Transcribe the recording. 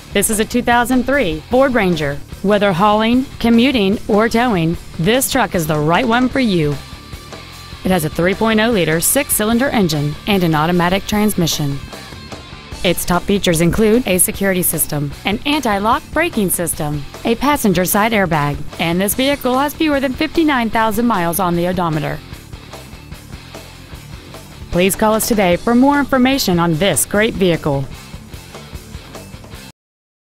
This is a 2003 Ford Ranger. Whether hauling, commuting, or towing, this truck is the right one for you. It has a 3.0-liter 6-cylinder engine and an automatic transmission. Its top features include a security system, an anti-lock braking system, a passenger side airbag, and this vehicle has fewer than 59,000 miles on the odometer. Please call us today for more information on this great vehicle.